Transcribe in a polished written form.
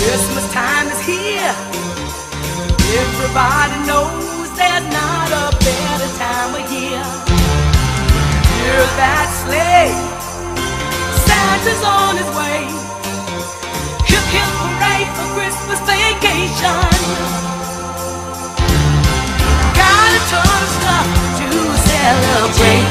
Christmas time is here. Everybody knows there's not a better time of year. Hear that sleigh, Santa's on his way. Hip hip hooray for Christmas vacation. Got a ton of stuff to celebrate.